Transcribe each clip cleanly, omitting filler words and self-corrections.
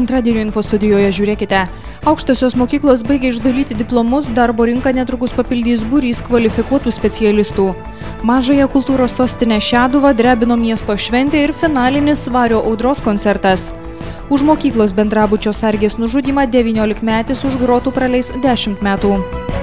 Antradienio info studijoje žiūrėkite. Aukštosios mokyklos baigia išdalyti diplomus, darbo rinką netrukus papildys būrys kvalifikuotų specialistų. Mažąją kultūros sostinę Šeduvą drebino miesto šventė ir finalinis Vario audros koncertas. Už mokyklos bendrabučio sargės nužudymą 19-metis už grotų praleis 10 metų.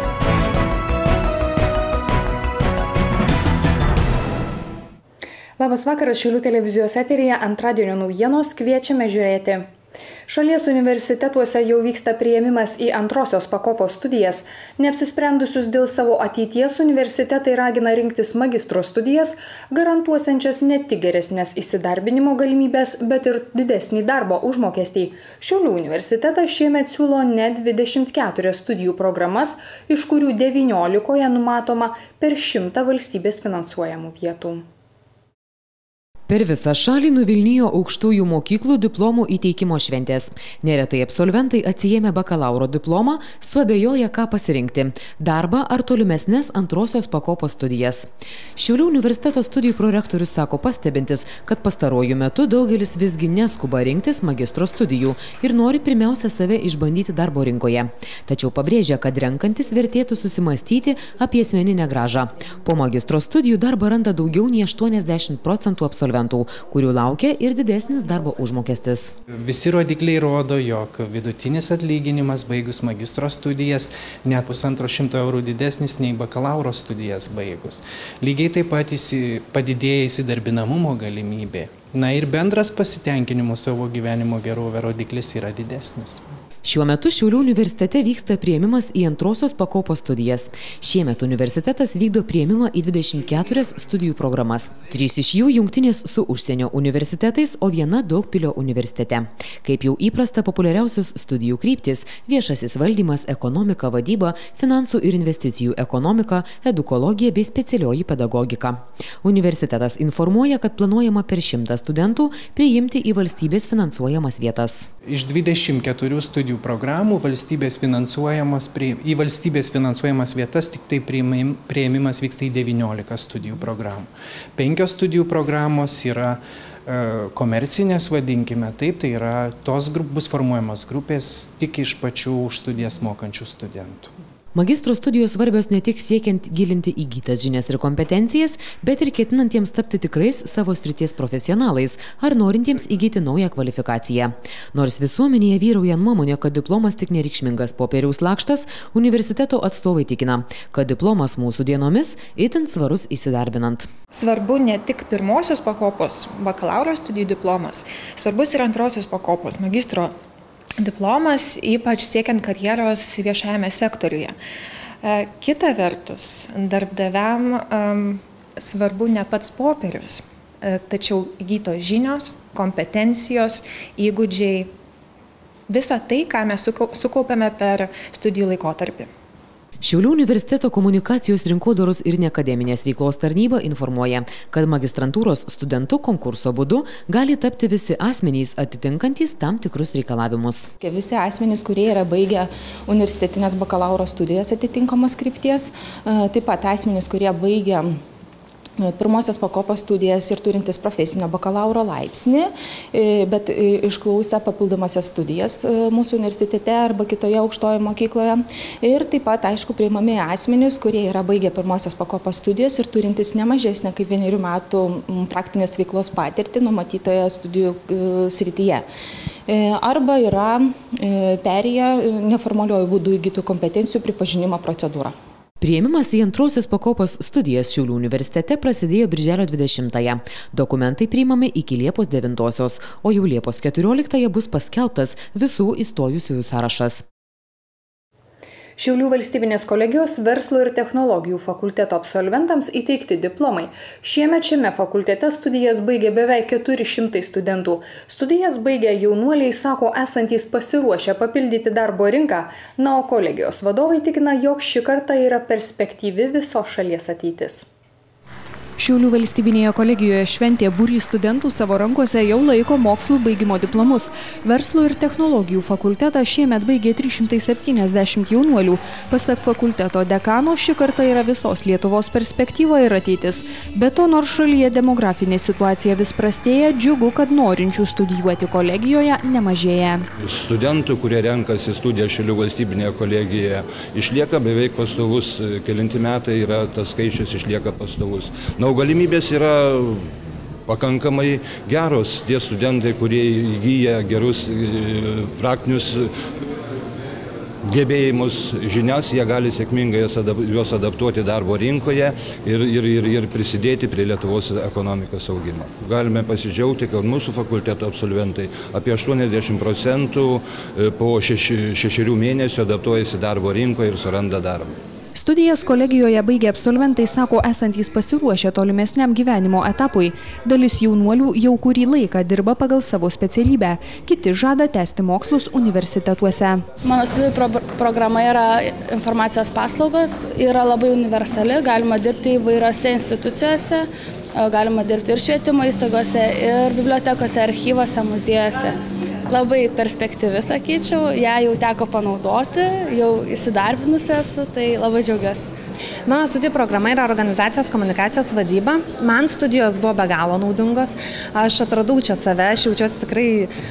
Labas vakaras, Šiaulių televizijos eteryje antradienio naujienos, kviečiame žiūrėti. Šalies universitetuose jau vyksta priėmimas į antrosios pakopos studijas. Neapsisprendusius dėl savo ateities universitetai ragina rinktis magistro studijas, garantuosiančias ne tik geresnės įsidarbinimo galimybės, bet ir didesnį darbo užmokestį. Šiaulių universitetas šiemet siūlo net 24 studijų programas, iš kurių 19 numatoma per 100 valstybės finansuojamų vietų. Per visą šalį nuvilnijo aukštųjų mokyklų diplomų įteikimo šventės. Neretai absolventai atsiėmę bakalauro diplomą, suabejoja, ką pasirinkti – darbą ar tolimesnės antrosios pakopos studijas. Šiaulių universiteto studijų prorektorius sako pastebintis, kad pastaruoju metu daugelis visgi neskuba rinktis magistro studijų ir nori pirmiausia save išbandyti darbo rinkoje. Tačiau pabrėžia, kad renkantis vertėtų susimastyti apie asmeninę grąžą. Po magistro studijų darbą randa daugiau nei 80% absolventų, kurių laukia ir didesnis darbo užmokestis. Visi rodikliai rodo, jog vidutinis atlyginimas baigus magistro studijas net 150 eurų didesnis nei bakalauro studijas baigus. Lygiai taip pat padidėja įsidarbinamumo galimybė. Na ir bendras pasitenkinimo savo gyvenimo gerovė rodiklis yra didesnis. Šiuo metu Šiaulių universitete vyksta priėmimas į antrosios pakopos studijas. Šiemet universitetas vykdo priėmimą į 24 studijų programas. 3 iš jų jungtinės su užsienio universitetais, o viena Daugpilio universitete. Kaip jau įprasta, populiariausios studijų kryptis – viešasis valdymas, ekonomika, vadyba, finansų ir investicijų ekonomika, edukologija bei specialioji pedagogika. Universitetas informuoja, kad planuojama per 100 studentų priimti į valstybės finansuojamas vietas. Iš 24 studijų programų į valstybės finansuojamas vietas tik tai priėmimas vyksta į 19 studijų programų. 5 studijų programos yra komercinės, vadinkime taip, tai yra bus formuojamos grupės tik iš pačių už studijas mokančių studentų. Magistro studijos svarbios ne tik siekiant gilinti įgytas žinias ir kompetencijas, bet ir ketinantiems tapti tikrais savo srities profesionalais ar norintiems įgyti naują kvalifikaciją. Nors visuomenėje vyrauja nuomonė, kad diplomas tik nereikšmingas popieriaus lakštas, universiteto atstovai tikina, kad diplomas mūsų dienomis itin svarus įsidarbinant. Svarbu ne tik pirmosios pakopos bakalauro studijų diplomas, svarbus ir antrosios pakopos magistro diplomas, ypač siekiant karjeros viešajame sektoriuje. Kita vertus, darbdaviam svarbu ne pats popierius, tačiau įgytos žinios, kompetencijos, įgūdžiai, visa tai, ką mes sukaupėme per studijų laikotarpį. Šiaulių universiteto komunikacijos rinkodaros ir neakademinės veiklos tarnyba informuoja, kad magistrantūros studentų konkurso būdu gali tapti visi asmenys atitinkantys tam tikrus reikalavimus. Visi asmenys, kurie yra baigę universitetinės bakalauro studijas atitinkamos krypties, taip pat asmenys, kurie baigę pirmosios pakopos studijas ir turintis profesinio bakalauro laipsnį, bet išklausę papildomasias studijas mūsų universitete arba kitoje aukštoje mokykloje. Ir taip pat, aišku, priimami asmenys, kurie yra baigę pirmosios pakopos studijas ir turintis ne mažesnę kaip 1 metų praktinės veiklos patirtį numatytoje studijų srityje. Arba yra perėję neformaliuoju būdu įgytų kompetencijų pripažinimo procedūrą. Priėmimas į antrosios pakopos studijas Šiaulių universitete prasidėjo birželio 20-ąją. Dokumentai priimami iki Liepos 9-osios, o jau Liepos 14-ąją bus paskelbtas visų įstojusiųjų sąrašas. Šiaulių valstybinės kolegijos verslo ir technologijų fakulteto absolventams įteikti diplomai. Šiemet šiame fakultete studijas baigė beveik 400 studentų. Studijas baigę jaunuoliai sako esantys pasiruošę papildyti darbo rinką, na, o kolegijos vadovai tikina, jog ši karta yra perspektyvi visos šalies ateitis. Šiaulių valstybinėje kolegijoje šventė būrys studentų savo rankose jau laiko mokslų baigimo diplomus. Verslo ir technologijų fakultetą šiemet baigė 370 jaunuolių. Pasak fakulteto dekano, ši karta yra visos Lietuvos perspektyva ir ateitis. Be to, nors šalyje demografinė situacija vis prastėja, džiugu, kad norinčių studijuoti kolegijoje nemažėja. Studentų, kurie renkasi studiją Šiaulių valstybinėje kolegijoje, išlieka beveik pastovus, kelinti metai yra tas skaičius išlieka pastovus. Galimybės yra pakankamai geros. Tie studentai, kurie įgyja gerus praktinius gebėjimus, žinias, jie gali sėkmingai juos adaptuoti darbo rinkoje ir prisidėti prie Lietuvos ekonomikos augimo. Galime pasidžiaugti, kad mūsų fakulteto absolventai apie 80% po 6 mėnesių adaptuojasi darbo rinkoje ir suranda darbą. Studijas kolegijoje baigę absolventai sako esantys pasiruošę tolimesniam gyvenimo etapui. Dalis jaunuolių jau kurį laiką dirba pagal savo specialybę. Kiti žada tęsti mokslus universitetuose. Mano studijų programa yra informacijos paslaugos, yra labai universali, galima dirbti įvairiose institucijose, galima dirbti ir švietimo įstaigose, ir bibliotekose, archyvose, muziejuose. Labai perspektyvi, sakyčiau, ją jau teko panaudoti, jau įsidarbinusi esu, tai labai džiaugiuosi. Mano studijų programa yra organizacijos komunikacijos vadyba. Man studijos buvo be galo naudingos. Aš atradau čia save, aš jaučiuosi tikrai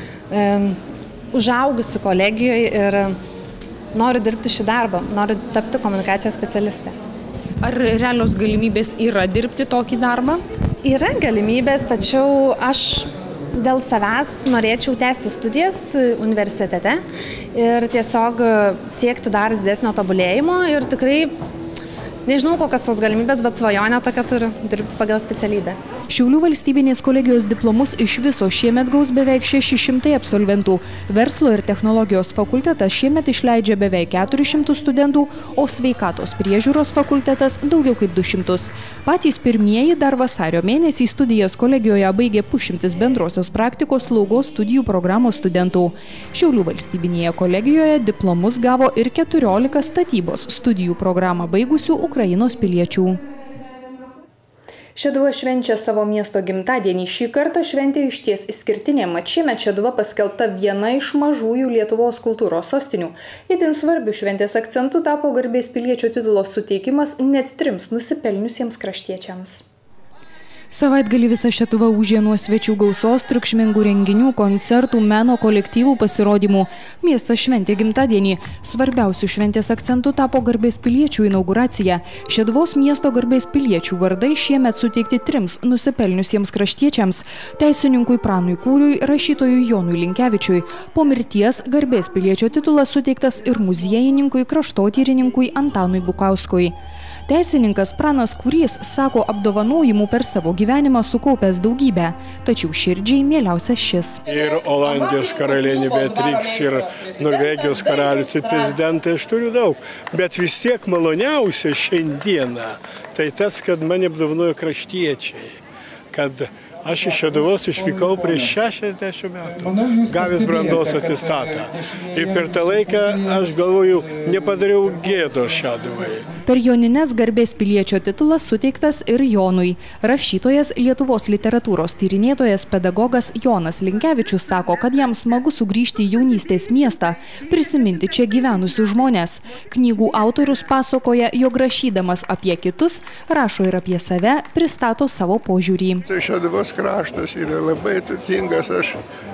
užaugusi kolegijoje ir noriu dirbti šį darbą, noriu tapti komunikacijos specialistė. Ar realios galimybės yra dirbti tokį darbą? Yra galimybės, tačiau aš dėl savęs norėčiau tęsti studijas universitete ir tiesiog siekti dar didesnio tobulėjimo ir tikrai nežinau, kokios tos galimybės, bet svajonę tokią turiu dirbti pagal specialybę. Šiaulių valstybinės kolegijos diplomus iš viso šiemet gaus beveik 600 absolventų. Verslo ir technologijos fakultetas šiemet išleidžia beveik 400 studentų, o sveikatos priežiūros fakultetas daugiau kaip 200. Patys pirmieji dar vasario mėnesį studijas kolegijoje baigė pusšimtis bendrosios praktikos slaugos studijų programos studentų. Šiaulių valstybinėje kolegijoje diplomus gavo ir 14 statybos studijų programą baigusių Ukrainos piliečių. Šeduva švenčia savo miesto gimtadienį. Šį kartą šventė išties išskirtinė, mat šiemet Šeduva paskelbta viena iš mažųjų Lietuvos kultūros sostinių. Itin svarbiu šventės akcentu tapo garbės piliečio titulo suteikimas net 3 nusipelniusiems kraštiečiams. Savaitgalį visa Šeduva ūžė nuo svečių gausos, triukšmingų renginių, koncertų, meno kolektyvų pasirodymų. Miestas šventė gimtadienį. Svarbiausių šventės akcentų tapo garbės piliečių inauguracija. Šeduvos miesto garbės piliečių vardai šiemet suteikti 3 nusipelniusiems kraštiečiams – teisininkui Pranui Kūriui, rašytojui Jonui Linkevičiui. Po mirties garbės piliečio titulas suteiktas ir muziejininkui, kraštotyrininkui Antanui Bukauskui. Teisininkas Pranas Kūrys sako apdovanojimų per savo gyvenimą sukaupęs daugybę, tačiau širdžiai mieliausias šis. Ir Olandijos karalienė Beatrix, ir Norvegijos karalius, ir prezidentai aš turiu daug, bet vis tiek maloniausia šiandieną tai tas, kad mane apdovanojo kraštiečiai, kad aš iš Šeduvos išvykau prieš 60 metų, gavęs brandos atestatą. Ir per tą laiką, aš galvoju, nepadariau gėdos Šeduvai. Per jonines garbės piliečio titulas suteiktas ir Jonui. Rašytojas, Lietuvos literatūros tyrinėtojas, pedagogas Jonas Linkevičius sako, kad jam smagu sugrįžti į jaunystės miestą, prisiminti čia gyvenusius žmonės. Knygų autorius pasakoja, jog rašydamas apie kitus, rašo ir apie save, pristato savo požiūrį. Šeduvos kraštas yra labai turtingas, aš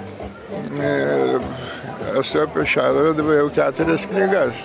esu apie Šeduvą jau 4 knygas.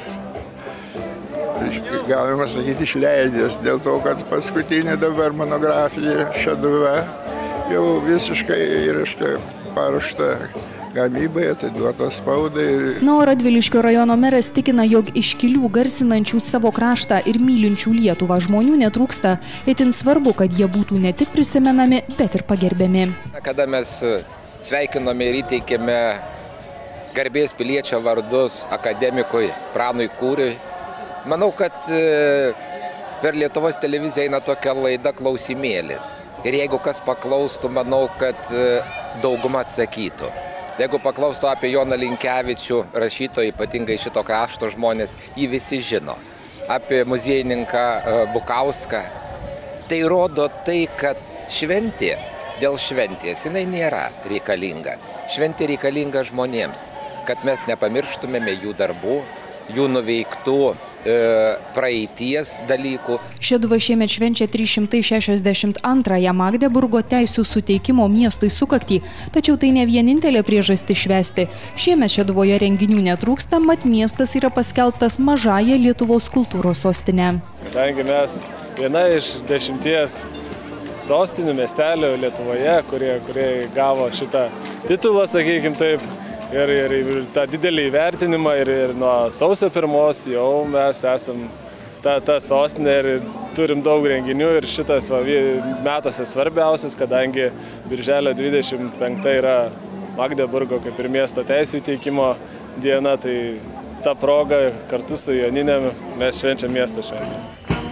Galima sakyti, išleidęs, dėl to, kad paskutinė dabar monografija Šeduva jau visiškai paruošta gamybai, atiduota spaudai. O Radviliškio rajono meras tikina, jog iškilių garsinančių savo kraštą ir mylinčių Lietuvą žmonių netrūksta. Itin svarbu, kad jie būtų ne tik prisimenami, bet ir pagerbiami. Kada mes sveikinome ir įteikėme garbės piliečio vardus akademikui Pranui Kūriui, manau, kad per Lietuvos televiziją eina tokia laida Klausimėlis. Ir jeigu kas paklaustų, manau, kad dauguma atsakytų. Jeigu paklaustų apie Joną Linkevičių, rašytoją, ypatingai šito krašto žmonės, jį visi žino. Apie muziejininką Bukauską Tai rodo tai, kad šventė dėl šventės jinai nėra reikalinga. Šventė reikalinga žmonėms, kad mes nepamirštumėme jų darbų, jų nuveiktų praeities dalykų. Šeduva šiemet švenčia 362 Magdeburgo teisių suteikimo miestui sukaktį, tačiau tai ne vienintelė priežastis švęsti. Šiemet Šeduvoje renginių netrūksta, mat miestas yra paskelbtas mažąja Lietuvos kultūros sostinė. Kadangi mes viena iš 10 sostinių miestelių Lietuvoje, kurie gavo šitą titulą, sakykim taip, ir tą didelį įvertinimą ir nuo sausio 1 jau mes esam ta sostinė ir turim daug renginių ir šitas metuose svarbiausias, kadangi birželio 25 yra Magdeburgo kaip ir miesto teisių įteikimo diena, tai ta proga kartu su Joninėm mes švenčiam miesto šventę.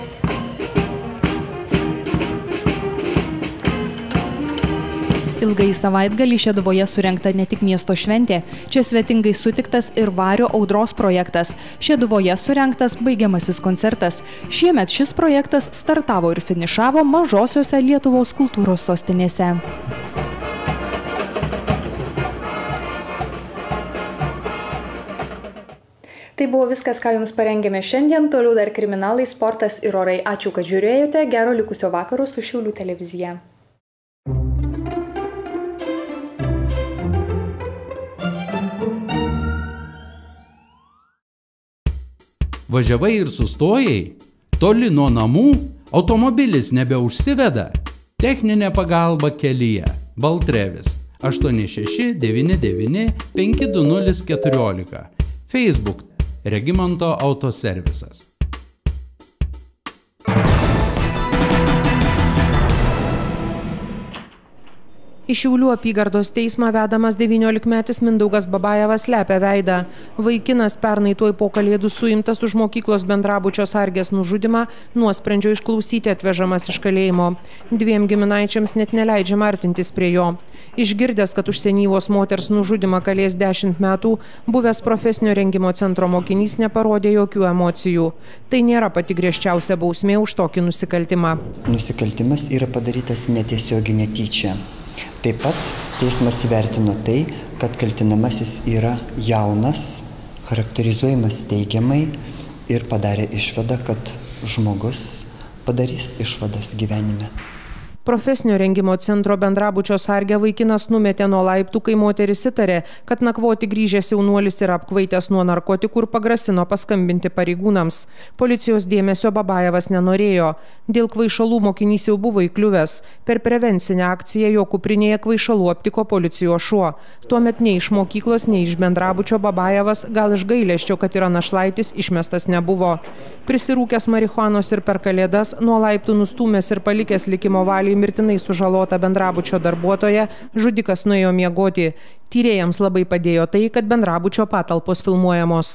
Ilgai savaitgalį Šeduvoje surengta ne tik miesto šventė, čia svetingai sutiktas ir Vario audros projektas. Šeduvoje surengtas baigiamasis koncertas. Šiemet šis projektas startavo ir finišavo mažosiose Lietuvos kultūros sostinėse. Tai buvo viskas, ką jums parengėme šiandien. Toliau dar kriminalai, sportas ir orai. Ačiū, kad žiūrėjote. Gero likusio vakaro su Šiaulių televizija. Važiavai ir sustojai? Toli nuo namų? Automobilis nebeužsiveda? Techninė pagalba kelyje. Baltrevis 8699 52014. Facebook Regimanto autoservisas. Į Šiaulių apygardos teismą vedamas 19-metis Mindaugas Babajevas slepia veidą. Vaikinas pernai tuoj po Kalėdų suimtas už mokyklos bendrabučio sargės nužudymą, nuosprendžio išklausyti atvežamas iš kalėjimo. 2 giminaičiams net neleidžiama artintis prie jo. Išgirdęs, kad už senyvos moters nužudymą kalės 10 metų, buvęs profesinio rengimo centro mokinys neparodė jokių emocijų. Tai nėra pati griežčiausia bausmė už tokį nusikaltimą. Nusikaltimas yra padarytas netiesiogiai netyčia. Taip pat teismas įvertino tai, kad kaltinamasis yra jaunas, charakterizuojamas teigiamai ir padarė išvadą, kad žmogus padarys išvadas gyvenime. Profesinio rengimo centro bendrabučio sargę vaikinas numetė nuo laiptų, kai moteris įtarė, kad nakvoti grįžęs jaunuolis yra apkvaitęs nuo narkotikų ir pagrasino paskambinti pareigūnams. Policijos dėmesio Babajevas nenorėjo. Dėl kvaišalų mokinys jau buvo įkliuvęs. Per prevencinę akciją jo kuprinėje kvaišalų aptiko policijos šuo. Tuomet nei iš mokyklos, nei iš bendrabučio Babajevas, gal iš gailesčio, kad yra našlaitis, išmestas nebuvo. Prisirūkęs marihuanos ir per Kalėdas, nuo laiptų nustūmęs ir palikęs likimo valiai mirtinai sužalota bendrabučio darbuotoja, žudikas nuėjo miegoti. Tyrėjams labai padėjo tai, kad bendrabučio patalpos filmuojamos.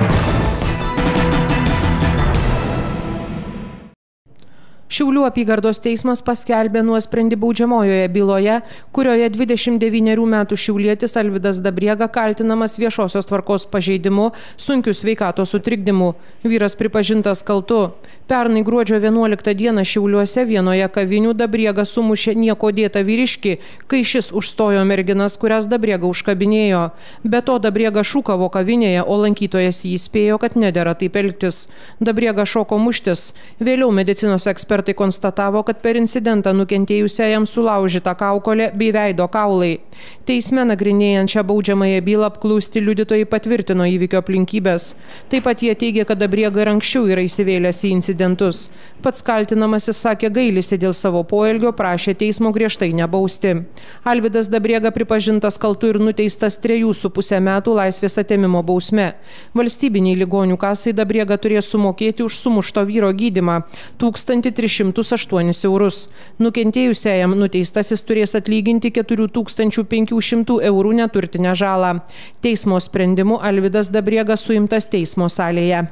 Šiaulių apygardos teismas paskelbė nuosprendį baudžiamojoje byloje, kurioje 29 metų šiaulietis Alvydas Dabriega kaltinamas viešosios tvarkos pažeidimu, sunkiu sveikatos sutrikdymu. Vyras pripažintas kaltu. Pernai gruodžio 11 dieną Šiauliuose vienoje kavinių Dabriega sumušė nieko dėtą vyriškį, kai šis užstojo merginas, kurias Dabriega užkabinėjo. Be to Dabriega šūkavo kavinėje, o lankytojas jį įspėjo, kad nedera taip elgtis. Dabriega šoko muštis. Vėliau medicinos ekspertai konstatavo, kad per incidentą nukentėjusiajam sulaužyta kaukolė bei veido kaulai. Teisme nagrinėjant šią baudžiamąją bylą apklausti liudytojai patvirtino įvykio aplinkybės. Taip pat jie teigė, kad Dabriega ir anksčiau yra įsivėlęs į incidentus. Pats kaltinamasis sakė gailisi dėl savo poelgio, prašė teismo griežtai nebausti. Alvydas Dabriega pripažintas kaltu ir nuteistas 3,5 metų laisvės atėmimo bausme. Valstybiniai ligonių kasai Dabriega turės sumokėti už sumušto vyro gydymą 1308 eurus. Nukentėjusiajam nuteistasis turės atlyginti 4500 eurų neturtinę žalą. Teismo sprendimu Alvydas Dabriega suimtas teismo salėje.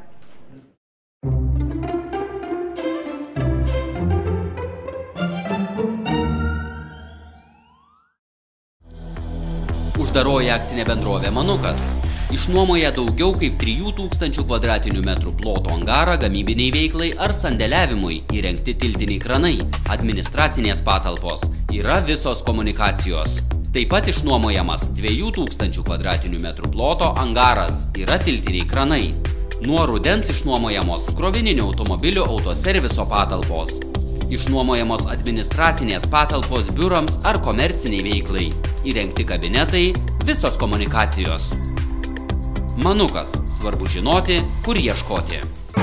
Uždaroji akcinė bendrovė Manukas išnuomoja daugiau kaip 3000 kvadratinių metrų ploto angarą gamybiniai veiklai ar sandėliavimui įrengti tiltiniai kranai, administracinės patalpos, yra visos komunikacijos. Taip pat išnuomojamas 2000 kvadratinių metrų ploto angaras, yra tiltiniai kranai. Nuo rudens išnuomojamos krovininių automobilių autoserviso patalpos. Išnuomojamos administracinės patalpos biurams ar komerciniai veiklai. Įrengti kabinetai, visos komunikacijos. Manukas. Svarbu žinoti, kur ieškoti.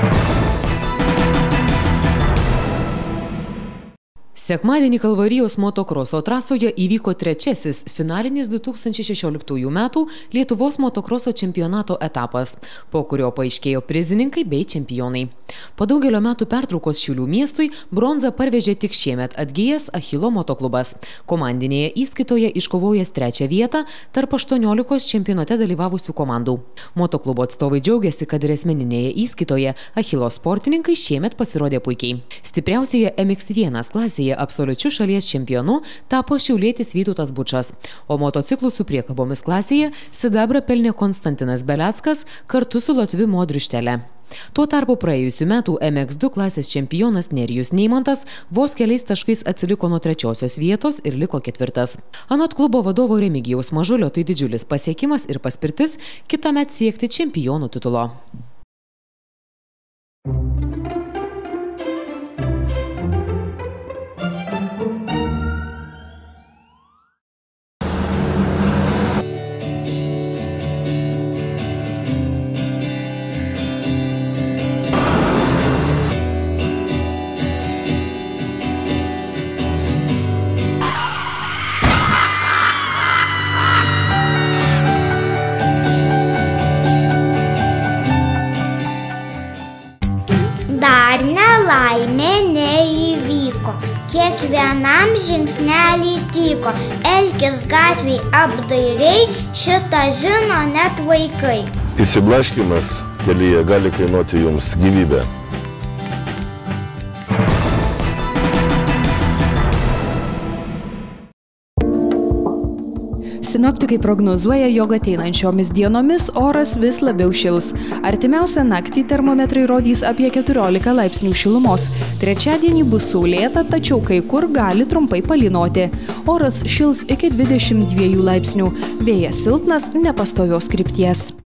Sekmadienį Kalvarijos motokroso trasoje įvyko trečiasis finalinis 2016 metų Lietuvos motokroso čempionato etapas, po kurio paaiškėjo prizininkai bei čempionai. Po daugelio metų pertraukos Šiaulių miestui bronzą parvežė tik šiemet atgijęs Achilo motoklubas. Komandinėje įskaitoje iškovojęs 3. vietą tarp 18 čempionate dalyvavusių komandų. Motoklubo atstovai džiaugiasi, kad ir asmeninėje įskaitoje Achilo sportininkai šiemet pasirodė puikiai. Stipriausioje MX1 klasėje absoliučiu šalies čempionu tapo šiaulietis Vytautas Bučas, o motociklų su priekabomis klasėje sidabrą pelnė Konstantinas Beleckas kartu su latviu Modriu Štele. Tuo tarpu praėjusių metų MX2 klasės čempionas Nerijus Neimontas vos keliais taškais atsiliko nuo 3. vietos ir liko 4. Anot klubo vadovo Remigijaus Mažulio tai didžiulis pasiekimas ir paspirtis kitąmet siekti čempionų titulo. Dar nelaimė neįvyko, kiekvienam žingsnelį tyko, elkis gatvėj apdairiai, šitą žino net vaikai. Įsiblaškymas kelyje gali kainuoti jums gyvybę. Sinoptikai prognozuoja, jog ateinančiomis dienomis oras vis labiau šils. Artimiausią naktį termometrai rodys apie 14 laipsnių šilumos. Trečiadienį bus saulėta, tačiau kai kur gali trumpai palynoti. Oras šils iki 22 laipsnių. Vėjas silpnas, nepastovios krypties.